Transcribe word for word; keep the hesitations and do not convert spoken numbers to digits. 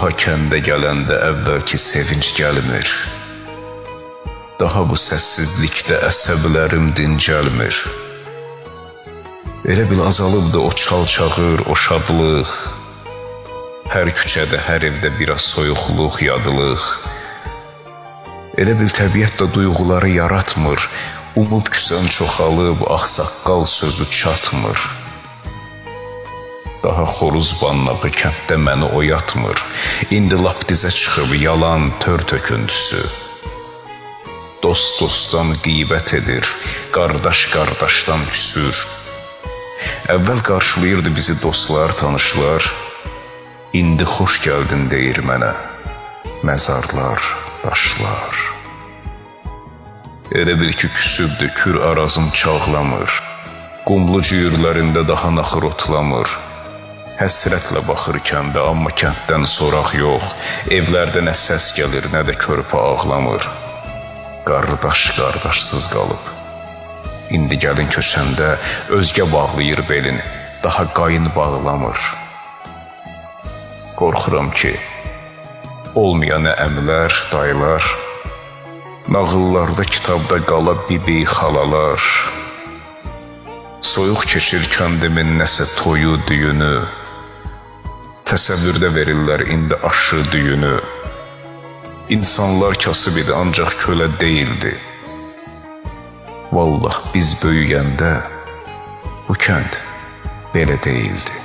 Daha kəndə gələndə əvvəlki sevinç gəlmir. Daha bu səssizlikdə əsəblərim dincəlmir. Elə bil azalıbdı o çal-çağır, o şadlıq. Hər küçədə, hər evdə biraz soyuqluq, yadlıq. Elə bil təbiət də duyğuları yaratmır. Umub küsən çoxalıb, ağsaqqal sözü çatmır. Daha xoruz banlağı kənddə məni oyatmır. İndi lap dizə çıxıb yalan tör töküntüsü. Dost dostdan qeybət edir, qardaş qardaşdan küsür. Əvvəl qarşılayırdı bizi dostlar, tanışlar. İndi xoş gəldin deyir mənə, məzarlar, daşlar. Elə bil ki küsübdür, kür arazım çağlamır. Qumlu cüyürlərində daha naxır otlamır. Həsrətlə baxır kəndə, amma kənddən soraq yox. Evlərdə nə səs gəlir, nə də körpə ağlamır. Qardaş qardaşsız qalıb. İndi gəlin köçəndə özgə bağlayır belini, daha qayın bağlamır. Qorxuram ki, olmayan əmlər, dayılar, nağıllarda, kitabda qala bibi, xalalar. Soyuq keçir kəndimin nəsə toyu, düyünü. Təsəvvürdə verirlər indi aşı, düyünü. İnsanlar kasıb idi, ancaq kölə deyildi. Vallah biz böyüyəndə bu kənd belə deyildi.